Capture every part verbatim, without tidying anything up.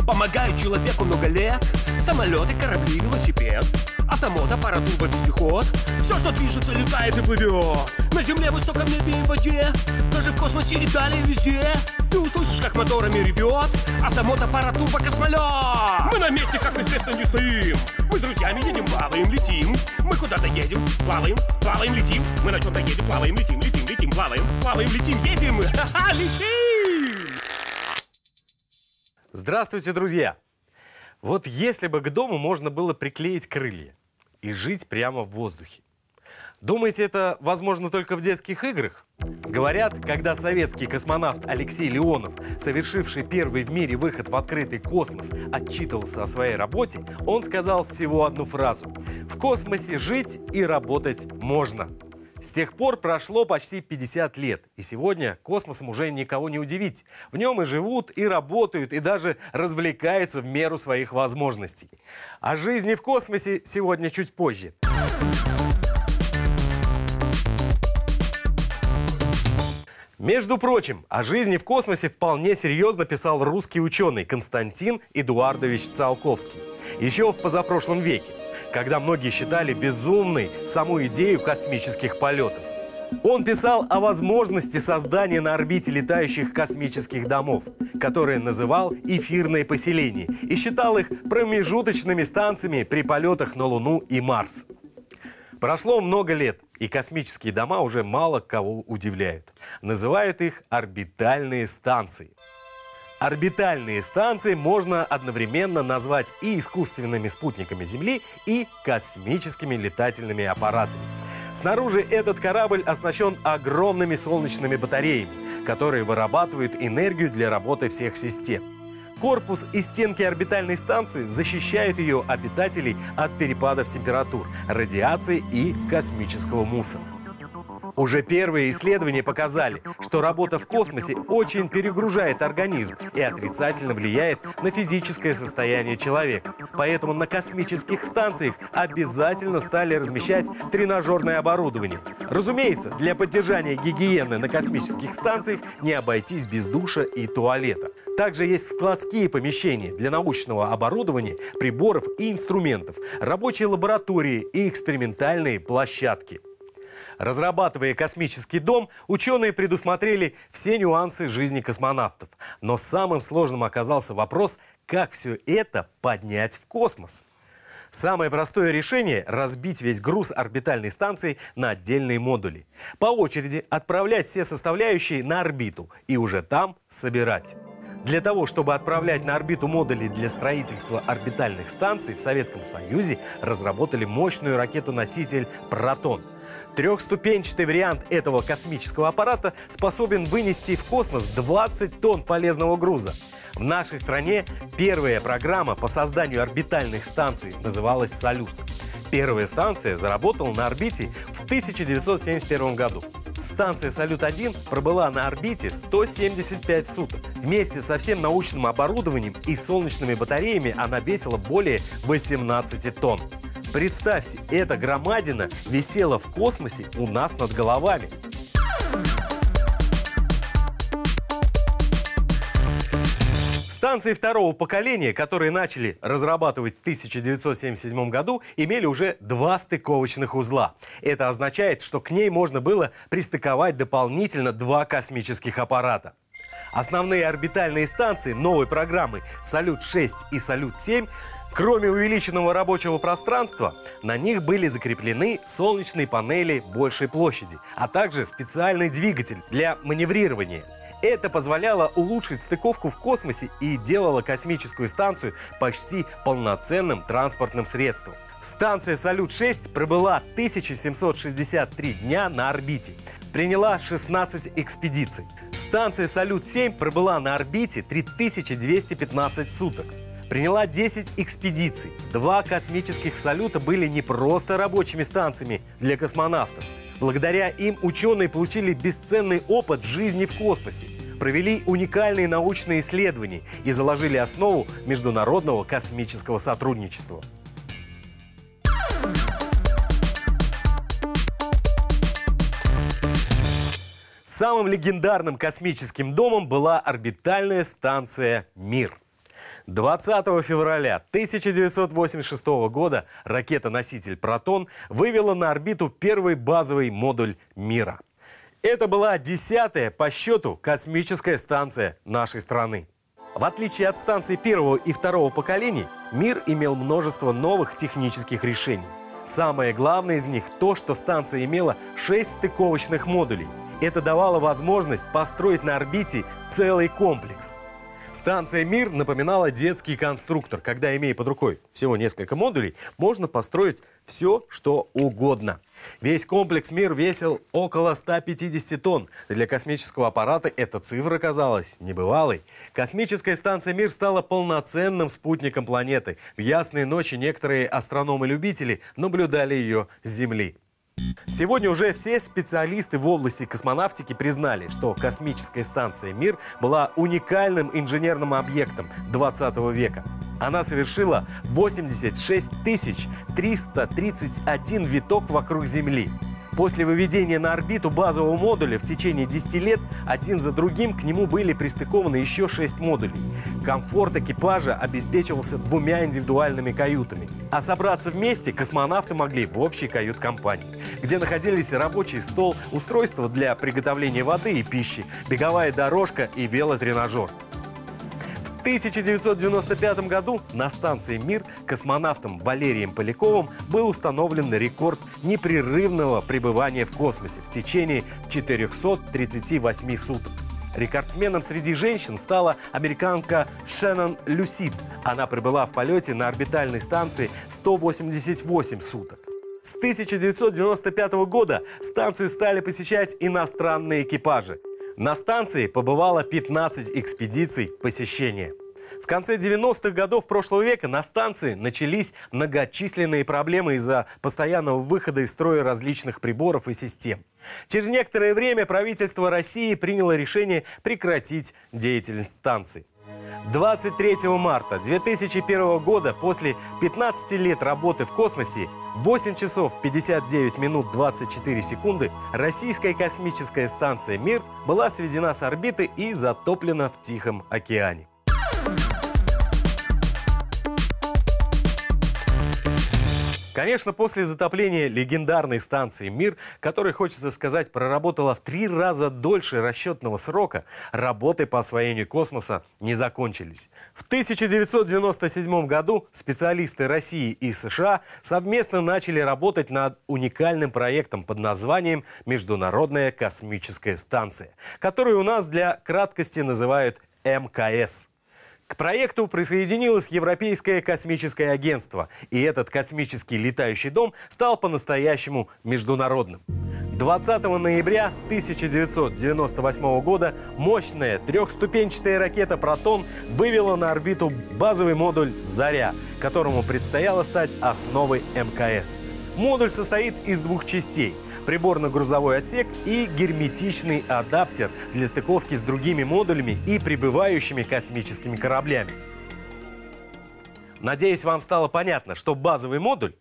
помогают человеку много лет. Самолеты, корабли, велосипед, автомат, аппарат, вездеход. Все, что движется, летает и плывет. На земле, в высоком небе и в воде, даже в космосе и далее везде. Ты услышишь, как моторами ревет автомат, аппарат, космолет. Мы на месте, как известно, не стоим. Мы с друзьями едем, плаваем, летим. Мы куда-то едем, плаваем, плаваем, летим. Мы на чем-то едем, плаваем, летим, летим, летим, плаваем, плаваем, летим, едем. Ха-ха, летим! Здравствуйте, друзья! Вот если бы к дому можно было приклеить крылья и жить прямо в воздухе. Думаете, это возможно только в детских играх? Говорят, когда советский космонавт Алексей Леонов, совершивший первый в мире выход в открытый космос, отчитывался о своей работе, он сказал всего одну фразу: «В космосе жить и работать можно». С тех пор прошло почти пятьдесят лет, и сегодня космосом уже никого не удивить. В нем и живут, и работают, и даже развлекаются в меру своих возможностей. О жизни в космосе сегодня чуть позже. Между прочим, о жизни в космосе вполне серьезно писал русский ученый Константин Эдуардович Циолковский еще в позапрошлом веке, когда многие считали безумной саму идею космических полетов. Он писал о возможности создания на орбите летающих космических домов, которые называл эфирные поселения, и считал их промежуточными станциями при полетах на Луну и Марс. Прошло много лет, и космические дома уже мало кого удивляют. Называют их орбитальные станции. Орбитальные станции можно одновременно назвать и искусственными спутниками Земли, и космическими летательными аппаратами. Снаружи этот корабль оснащен огромными солнечными батареями, которые вырабатывают энергию для работы всех систем. Корпус и стенки орбитальной станции защищают ее обитателей от перепадов температур, радиации и космического мусора. Уже первые исследования показали, что работа в космосе очень перегружает организм и отрицательно влияет на физическое состояние человека. Поэтому на космических станциях обязательно стали размещать тренажерное оборудование. Разумеется, для поддержания гигиены на космических станциях не обойтись без душа и туалета. Также есть складские помещения для научного оборудования, приборов и инструментов, рабочие лаборатории и экспериментальные площадки. Разрабатывая космический дом, ученые предусмотрели все нюансы жизни космонавтов. Но самым сложным оказался вопрос, как все это поднять в космос. Самое простое решение – разбить весь груз орбитальной станции на отдельные модули. По очереди отправлять все составляющие на орбиту и уже там собирать. Для того, чтобы отправлять на орбиту модули для строительства орбитальных станций, в Советском Союзе разработали мощную ракету-носитель «Протон». Трехступенчатый вариант этого космического аппарата способен вынести в космос двадцать тонн полезного груза. В нашей стране первая программа по созданию орбитальных станций называлась «Салют». Первая станция заработала на орбите в тысяча девятьсот семьдесят первом году. Станция «Салют один» пробыла на орбите сто семьдесят пять суток. Вместе со всем научным оборудованием и солнечными батареями она весила более восемнадцати тонн. Представьте, эта громадина висела в космосе у нас над головами. Станции второго поколения, которые начали разрабатывать в тысяча девятьсот семьдесят седьмом году, имели уже два стыковочных узла. Это означает, что к ней можно было пристыковать дополнительно два космических аппарата. Основные орбитальные станции новой программы «Салют шесть» и «Салют семь», кроме увеличенного рабочего пространства, на них были закреплены солнечные панели большей площади, а также специальный двигатель для маневрирования. Это позволяло улучшить стыковку в космосе и делало космическую станцию почти полноценным транспортным средством. Станция «Салют шесть» пробыла тысяча семьсот шестьдесят три дня на орбите, приняла шестнадцать экспедиций. Станция «Салют семь» пробыла на орбите три тысячи двести пятнадцать суток. Приняла десять экспедиций. Два космических «Салюта» были не просто рабочими станциями для космонавтов. Благодаря им ученые получили бесценный опыт жизни в космосе, провели уникальные научные исследования и заложили основу международного космического сотрудничества. Самым легендарным космическим домом была орбитальная станция «Мир». двадцатого февраля тысяча девятьсот восемьдесят шестого года ракета-носитель «Протон» вывела на орбиту первый базовый модуль мира. Это была десятая по счету космическая станция нашей страны. В отличие от станций первого и второго поколений, мир имел множество новых технических решений. Самое главное из них то, что станция имела шесть стыковочных модулей. Это давало возможность построить на орбите целый комплекс. Станция «Мир» напоминала детский конструктор, когда, имея под рукой всего несколько модулей, можно построить все, что угодно. Весь комплекс «Мир» весил около ста пятидесяти тонн. Для космического аппарата эта цифра казалась небывалой. Космическая станция «Мир» стала полноценным спутником планеты. В ясные ночи некоторые астрономы-любители наблюдали ее с Земли. Сегодня уже все специалисты в области космонавтики признали, что космическая станция «Мир» была уникальным инженерным объектом двадцатого века. Она совершила восемьдесят шесть тысяч триста тридцать один виток вокруг Земли. После выведения на орбиту базового модуля в течение десяти лет один за другим к нему были пристыкованы еще шесть модулей. Комфорт экипажа обеспечивался двумя индивидуальными каютами. А собраться вместе космонавты могли в общей кают-компании, где находились рабочий стол, устройство для приготовления воды и пищи, беговая дорожка и велотренажер. В тысяча девятьсот девяносто пятом году на станции «Мир» космонавтом Валерием Поляковым был установлен рекорд непрерывного пребывания в космосе в течение четырёхсот тридцати восьми суток. Рекордсменом среди женщин стала американка Шеннон Люсид. Она пребыла в полете на орбитальной станции сто восемьдесят восемь суток. С тысяча девятьсот девяносто пятого года станцию стали посещать иностранные экипажи. На станции побывало пятнадцать экспедиций посещения. В конце девяностых годов прошлого века на станции начались многочисленные проблемы из-за постоянного выхода из строя различных приборов и систем. Через некоторое время правительство России приняло решение прекратить деятельность станции. двадцать третьего марта две тысячи первого года, после пятнадцати лет работы в космосе, в восемь часов пятьдесят девять минут двадцать четыре секунды российская космическая станция «Мир» была сведена с орбиты и затоплена в Тихом океане. Конечно, после затопления легендарной станции «Мир», которая, хочется сказать, проработала в три раза дольше расчетного срока, работы по освоению космоса не закончились. В тысяча девятьсот девяносто седьмом году специалисты России и США совместно начали работать над уникальным проектом под названием «Международная космическая станция», которую у нас для краткости называют эм ка эс. К проекту присоединилось Европейское космическое агентство, и этот космический летающий дом стал по-настоящему международным. двадцатого ноября тысяча девятьсот девяносто восьмого года мощная трехступенчатая ракета «Протон» вывела на орбиту базовый модуль «Заря», которому предстояло стать основой эм ка эс. Модуль состоит из двух частей – приборно-грузовой отсек и герметичный адаптер для стыковки с другими модулями и прибывающими космическими кораблями. Надеюсь, вам стало понятно, что базовый модуль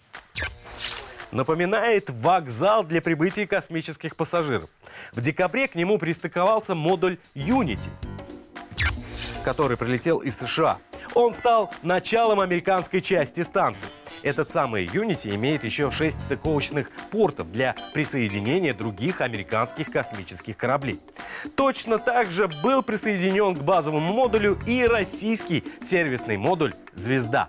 напоминает вокзал для прибытия космических пассажиров. В декабре к нему пристыковался модуль «Юнити», который прилетел из США. Он стал началом американской части станции. Этот самый Unity имеет еще шесть стыковочных портов для присоединения других американских космических кораблей. Точно так же был присоединен к базовому модулю и российский сервисный модуль «Звезда».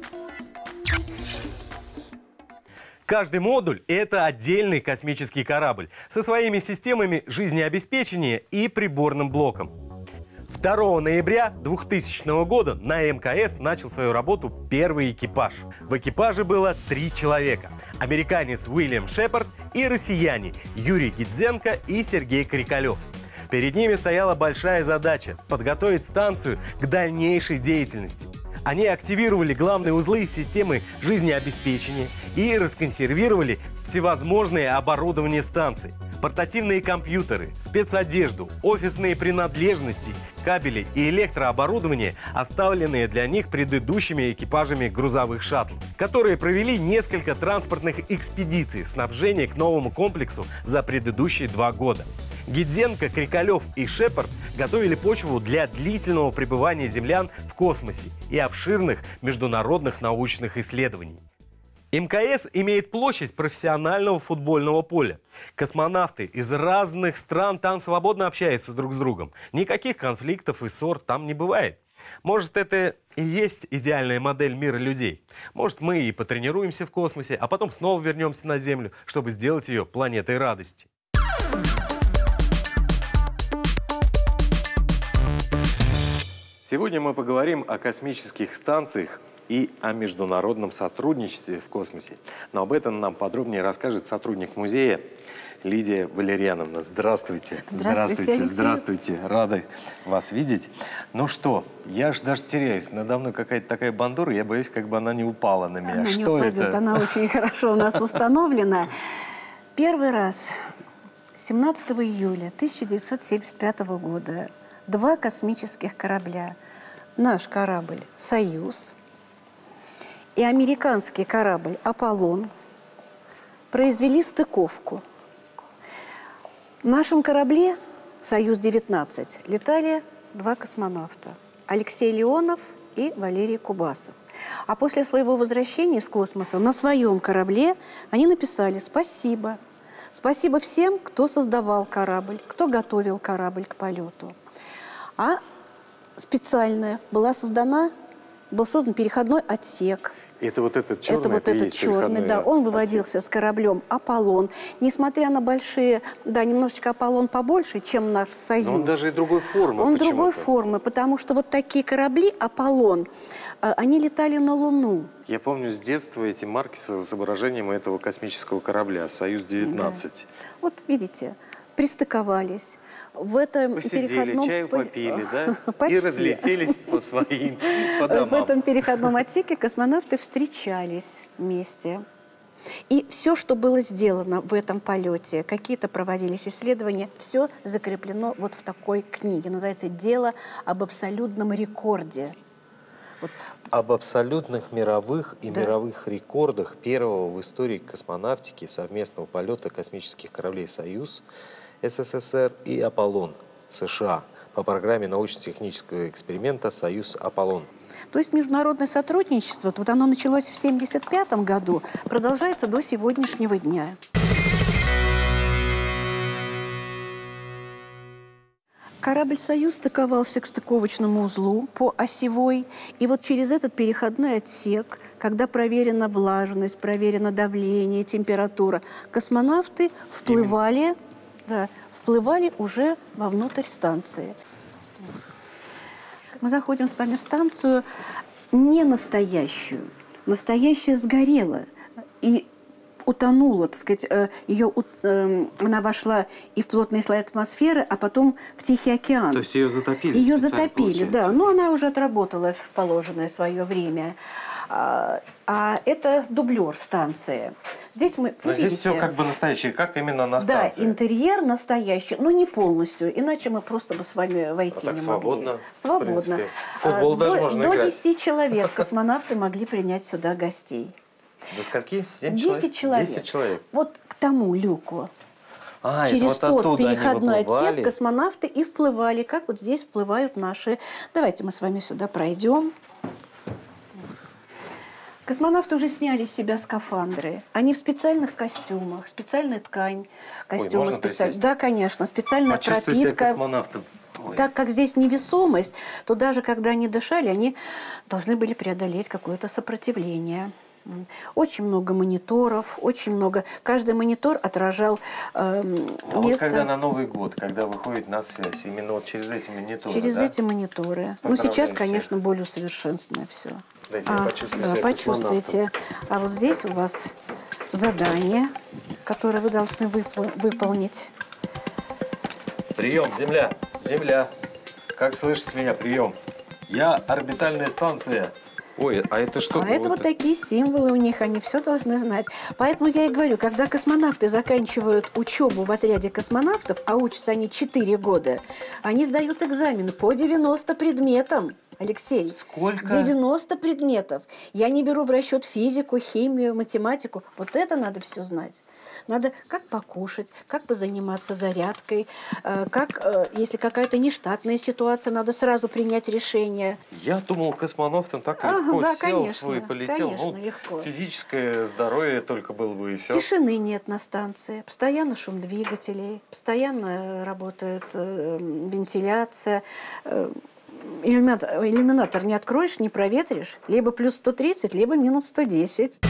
Каждый модуль – это отдельный космический корабль со своими системами жизнеобеспечения и приборным блоком. второго ноября двухтысячного года на эм ка эс начал свою работу первый экипаж. В экипаже было три человека – американец Уильям Шепард и россияне Юрий Гидзенко и Сергей Крикалев. Перед ними стояла большая задача – подготовить станцию к дальнейшей деятельности. Они активировали главные узлы системы жизнеобеспечения и расконсервировали всевозможные оборудование станции. Портативные компьютеры, спецодежду, офисные принадлежности, кабели и электрооборудование, оставленные для них предыдущими экипажами грузовых шаттлов, которые провели несколько транспортных экспедиций снабжения к новому комплексу за предыдущие два года. Гидзенко, Крикалев и Шепард готовили почву для длительного пребывания землян в космосе и обширных международных научных исследований. эм ка эс имеет площадь профессионального футбольного поля. Космонавты из разных стран там свободно общаются друг с другом. Никаких конфликтов и ссор там не бывает. Может, это и есть идеальная модель мира людей. Может, мы и потренируемся в космосе, а потом снова вернемся на Землю, чтобы сделать ее планетой радости. Сегодня мы поговорим о космических станциях и о международном сотрудничестве в космосе. Но об этом нам подробнее расскажет сотрудник музея Лидия Валерьяновна. Здравствуйте. Здравствуйте, Здравствуйте. Здравствуйте. Рады вас видеть. Ну что, я ж даже теряюсь. Надо мной какая-то такая бандура, я боюсь, как бы она не упала на меня. Она что не упадет, это? она очень хорошо у нас установлена. Первый раз, семнадцатого июля тысяча девятьсот семьдесят пятого года, два космических корабля. Наш корабль «Союз» и американский корабль «Аполлон» произвели стыковку. В нашем корабле «Союз-девятнадцать» летали два космонавта – Алексей Леонов и Валерий Кубасов. А после своего возвращения из космоса на своем корабле они написали «Спасибо». Спасибо всем, кто создавал корабль, кто готовил корабль к полету. А специальная была создана, был создан переходной отсек. Это вот этот черный? Это вот это этот черный, да. Он выводился отсек с кораблем «Аполлон». Несмотря на большие, да, немножечко «Аполлон» побольше, чем наш «Союз». Но он даже и другой формы. Он другой формы, потому что вот такие корабли «Аполлон», они летали на Луну. Я помню с детства эти марки с изображением этого космического корабля «Союз-девятнадцать». Да. Вот видите, пристыковались. В этом Посидели, переходном... чаю попили, да? Почти. И разлетелись по своим по домам. В этом переходном отсеке космонавты встречались вместе. И все, что было сделано в этом полете, какие-то проводились исследования, все закреплено вот в такой книге. Называется «Дело об абсолютном рекорде». Вот. Об абсолютных мировых и да. мировых рекордах первого в истории космонавтики совместного полета космических кораблей «Союз», СССР и «Аполлон», США, по программе научно-технического эксперимента «Союз-Аполлон». То есть международное сотрудничество, вот оно началось в семьдесят пятом году, продолжается до сегодняшнего дня. Корабль «Союз» стыковался к стыковочному узлу по осевой. И вот через этот переходной отсек, когда проверена влажность, проверено давление, температура, космонавты вплывали, да, вплывали уже вовнутрь станции. Мы заходим с вами в станцию не настоящую. Настоящая сгорела. И утонула, так сказать, ее, она вошла и в плотные слои атмосферы, а потом в Тихий океан. То есть ее затопили? Ее затопили, да. Но она уже отработала в положенное свое время. А, а это дублер станции. Здесь мы, Но вы здесь видите, все как бы настоящее, как именно на станции? Да, интерьер настоящий, но не полностью, иначе мы просто бы с вами войти а не так могли. Свободно? Свободно. В футбол до, даже можно до играть. десяти человек космонавты могли принять сюда гостей. До скольки? семь десять человек. десять человек. Вот к тому люку. А, через это вот тот переходной отсек выплывали. космонавты и вплывали, как вот здесь вплывают наши... Давайте мы с вами сюда пройдем. Космонавты уже сняли с себя скафандры. Они в специальных костюмах, специальная ткань, костюмы. Ой, специаль... Да, конечно, специальная пропитка. Космонавтом. Ой. Так как здесь невесомость, то даже когда они дышали, они должны были преодолеть какое-то сопротивление. Очень много мониторов, очень много. Каждый монитор отражал э, место. А вот когда на Новый год, когда выходит на связь, именно вот через эти мониторы, Через да? эти мониторы. Ну, сейчас, конечно, более усовершенствованное все. Дайте, а, я почувствую да, себя почувствуйте. А вот здесь у вас задание, которое вы должны выпол выполнить. Прием, Земля, Земля. Как слышите меня? Прием. Я орбитальная станция. Ой, а это что? А вот это вот такие символы у них, они все должны знать. Поэтому я и говорю, когда космонавты заканчивают учебу в отряде космонавтов, а учатся они четыре года, они сдают экзамены по девяноста предметам. Алексей, сколько? девяносто предметов. Я не беру в расчет физику, химию, математику. Вот это надо все знать. Надо как покушать, как позаниматься зарядкой, как, если какая-то нештатная ситуация, надо сразу принять решение. Я думал, космонавтом так легко ага, да, сел конечно, и полетел. Конечно, ну, легко. Физическое здоровье только было бы и все. Тишины нет на станции, постоянно шум двигателей, постоянно работает э, вентиляция. Э, иллюминатор, иллюминатор не откроешь, не проветришь, либо плюс сто тридцать, либо минус сто десять.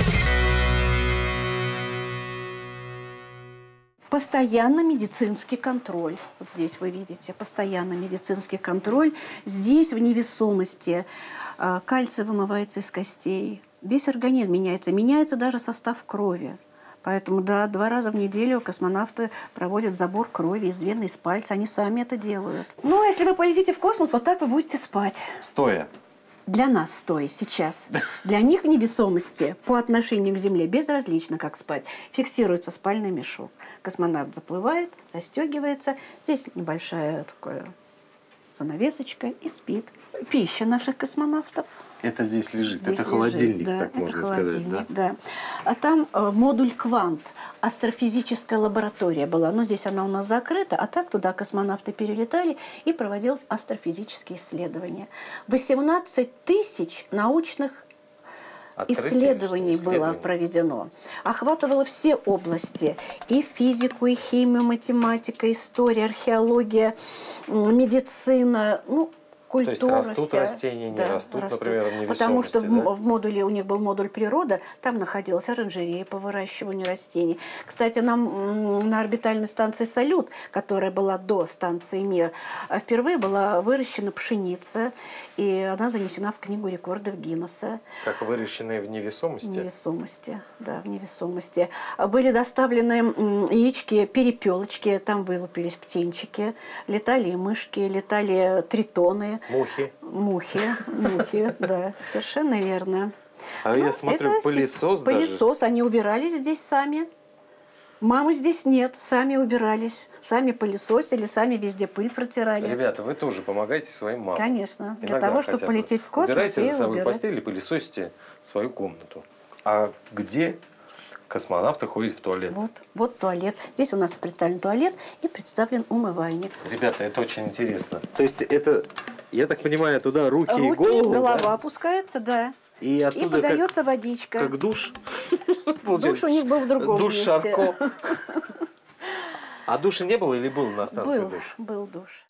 Постоянно медицинский контроль. Вот здесь вы видите, постоянно медицинский контроль. Здесь в невесомости э, кальций вымывается из костей. Весь организм меняется. Меняется даже состав крови. Поэтому, да, два раза в неделю космонавты проводят забор крови из вены, из пальца. Они сами это делают. Ну, а если вы полетите в космос, вот так вы будете спать. Стоя. Для нас стоя сейчас. Для них в невесомости по отношению к Земле безразлично, как спать. Фиксируется спальный мешок. Космонавт заплывает, застегивается. Здесь небольшая такая занавесочка и спит. Пища наших космонавтов. Это здесь лежит, здесь это холодильник, лежит, да, так это можно холодильник, сказать. Да? Да. А там э, модуль «Квант», астрофизическая лаборатория была. Но здесь она у нас закрыта, а так туда космонавты перелетали и проводилось астрофизические исследования. восемнадцать тысяч научных Открытие, исследований было проведено. Охватывало все области. И физику, и химию, математика, история, археология, медицина. Ну, культура. То есть растут вся. растения, не да, растут, растут, например, в невесомости, потому что да? в, в модуле, у них был модуль природа, там находилась оранжерея по выращиванию растений. Кстати, нам на орбитальной станции «Салют», которая была до станции «Мир», впервые была выращена пшеница, и она занесена в книгу рекордов Гиннесса. Как выращенные в невесомости? В невесомости, да, в невесомости. Были доставлены яички-перепелочки, там вылупились птенчики, летали мышки, летали тритоны. Мухи. Мухи, мухи, да, совершенно верно. А ну, я смотрю, пылесос даже. Пылесос, они убирались здесь сами. Мамы здесь нет, сами убирались, сами пылесосили, сами везде пыль протирали. Ребята, вы тоже помогайте своим мамам. Конечно, Иногда для того, чтобы полететь в космос. Убирайте за собой убирать. постель и пылесосите свою комнату. А где космонавты ходят в туалет? Вот, вот туалет. Здесь у нас представлен туалет и представлен умывальник. Ребята, это очень интересно. То есть это, я так понимаю, туда руки, руки и голову, голова да? опускается, да. И, и подается как, водичка. Как душ. Душ у них был в другом душ месте. Шарко. А душа не было или был на станции был, душ? Был душ.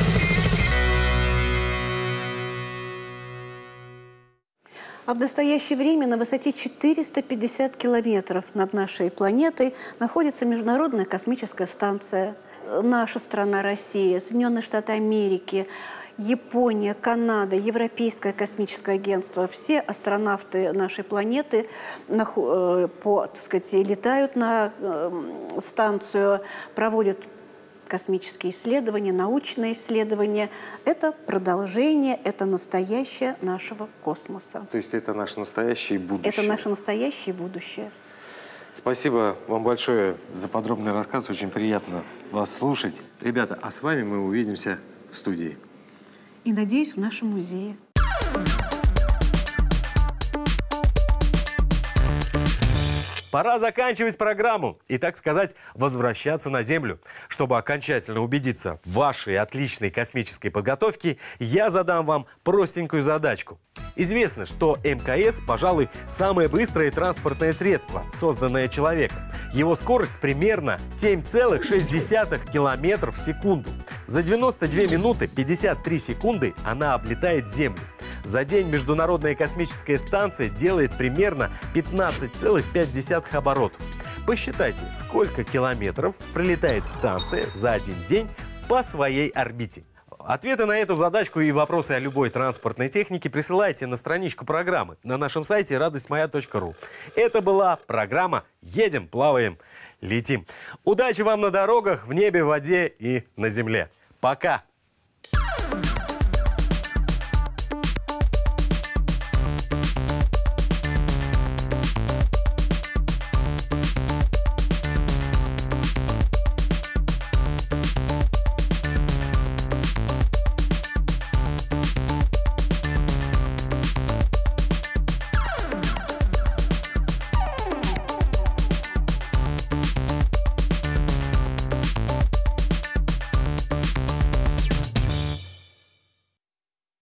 А в настоящее время на высоте четыреста пятьдесят километров над нашей планетой находится Международная космическая станция. Наша страна Россия, Соединенные Штаты Америки, Япония, Канада, Европейское космическое агентство. Все астронавты нашей планеты по, так сказать, летают на станцию, проводят космические исследования, научные исследования. Это продолжение, это настоящее нашего космоса. То есть это наше настоящее будущее. Это наше настоящее будущее. Спасибо вам большое за подробный рассказ. Очень приятно вас слушать. Ребята, а с вами мы увидимся в студии. И, надеюсь, в нашем музее. Пора заканчивать программу и, так сказать, возвращаться на Землю. Чтобы окончательно убедиться в вашей отличной космической подготовке, я задам вам простенькую задачку. Известно, что эм ка эс, пожалуй, самое быстрое транспортное средство, созданное человеком. Его скорость примерно семь целых шесть десятых километров в секунду. За девяносто две минуты пятьдесят три секунды она облетает Землю. За день Международная космическая станция делает примерно пятнадцать целых пять десятых оборотов. Посчитайте, сколько километров пролетает станция за один день по своей орбите. Ответы на эту задачку и вопросы о любой транспортной технике присылайте на страничку программы на нашем сайте радость моя точка ру. Это была программа «Едем, плаваем, летим». Удачи вам на дорогах, в небе, в воде и на земле. Пока!